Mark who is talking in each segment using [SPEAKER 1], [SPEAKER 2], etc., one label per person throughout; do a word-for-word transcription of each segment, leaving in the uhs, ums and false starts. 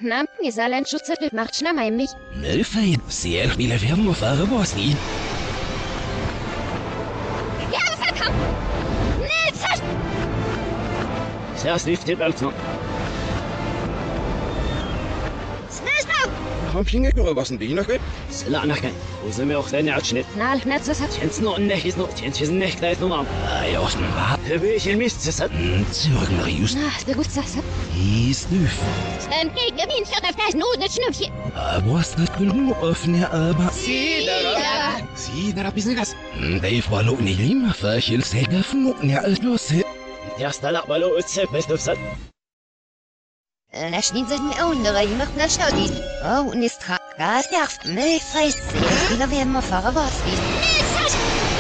[SPEAKER 1] Nam, Nisaland Schutzzettel macht Schnammheimlich.
[SPEAKER 2] Melfein, sehr viele Firmen auf eure Bosnien.
[SPEAKER 1] Ja, verkauft! Nils!
[SPEAKER 3] Sehr stiftet also.
[SPEAKER 1] Snäschnau!
[SPEAKER 2] Kampingen was die nach
[SPEAKER 3] Sela nachgehen. Wo sind wir auch deine Abschnitt?
[SPEAKER 1] Nal, Netzes hat.
[SPEAKER 3] Tjens noch nicht ist noch, tjens wir sind nicht gleich noch am.
[SPEAKER 2] Ah, ja, was war?
[SPEAKER 3] Wie ich in Mist ist.
[SPEAKER 2] Zürgen Rius.
[SPEAKER 1] Na, der gut Sasse.
[SPEAKER 2] Ist nüf.
[SPEAKER 1] Ähm, gegen Gewinn für das Fleisch, nur das Schnüffchen.
[SPEAKER 2] Aber was nicht genug öffnen, aber.
[SPEAKER 3] Sie, da.
[SPEAKER 2] Sie, da bisschen Gas. Dave war noch nicht immer verchelt, sehr gefunden, ja, als los.
[SPEAKER 3] Der Stalla Ballo ist sehr best of Sat.
[SPEAKER 1] Naschnin sind mir andere, ich mach das Staudi. Oh, und ist tra. Gas darf, Milch freißt sie. Wieder werden wir Fahrer was wie.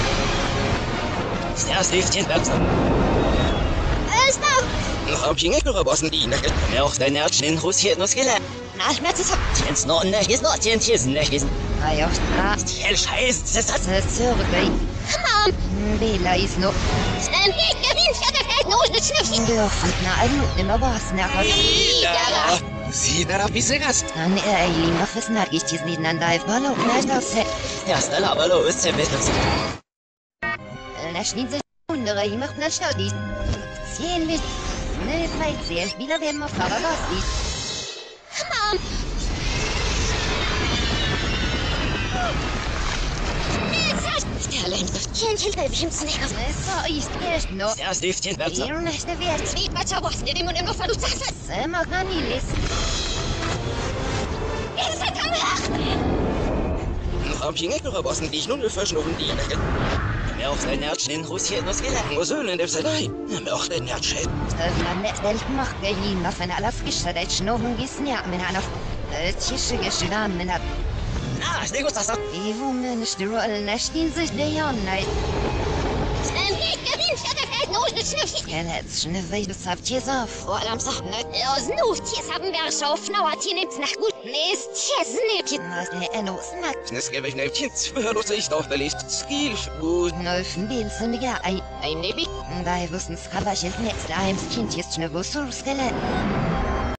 [SPEAKER 3] Sehr stiftet also.
[SPEAKER 1] Es noch!
[SPEAKER 2] Kampingen was die nach
[SPEAKER 3] Wir auch deine Abschnitt Russiert noch gelernt.
[SPEAKER 1] Na, Schmerzes hat.
[SPEAKER 3] Tjens noch nicht ist noch, tjens hier sind nicht ist.
[SPEAKER 1] Ah, ja, Straß.
[SPEAKER 3] Hell Scheiß, das hat.
[SPEAKER 1] Das Zürgei. Bela ist noch. Ähm, gegen Gewinn für das Fleisch, nur das Schnüffchen. Dürfen, na, also, nimmer was nachher.
[SPEAKER 2] Sie, da bisschen Gas.
[SPEAKER 1] Dann, äh, ich mach es nach, ich dies nicht an Dive Ballo, na, das ist.
[SPEAKER 3] Der Stalla Ballo ist sehr best of Sat.
[SPEAKER 1] Naschnin sind andere, ich mach das Staudi. Sehen wir. Milch freißt sie. Wieder werden wir Fahrer was wie. Sterling, Kindchen, Babychen, Snickers. Es ist erst noch.
[SPEAKER 3] Sehr stiftet also.
[SPEAKER 1] Ihr nächste Wert. Zwiebeln, was in dem und immer verlust hast. Immer kann ich lesen. Ihr seid am Lachen.
[SPEAKER 2] Kampingen was die ich nun verschnoben die nach.
[SPEAKER 3] Wir auch deine Abschnitt Russiert noch gelernt.
[SPEAKER 2] Was sollen denn das sein? Wir auch den Herzschäden.
[SPEAKER 1] Ich mach gehen auf eine Alaskische, der Schnochen gießen ja mit einer Tische geschlagen mit einer.
[SPEAKER 3] Ah, ist nicht gut, das hat.
[SPEAKER 1] Die Women stehen nicht sich der Jonne. Ähm, ich gewinn für das Feld, nur das Schnüffchen. Ja, das Schnüffchen, das habt ihr so. Vor allem sagt nicht. Los, nu, Tiers haben wir schon auf Nauer, Tier nimmt's nach gut. Nee, ist Tiers nicht. Was der Enno snackt.
[SPEAKER 2] Das gebe ich nicht jetzt. Hör sich doch belegt. Skill gut.
[SPEAKER 1] Nöfen, den sind ja ein. Ein Nebi. Da wussten's, aber ich jetzt nicht. Da heim's Kind jetzt schnell, wo so Skelett.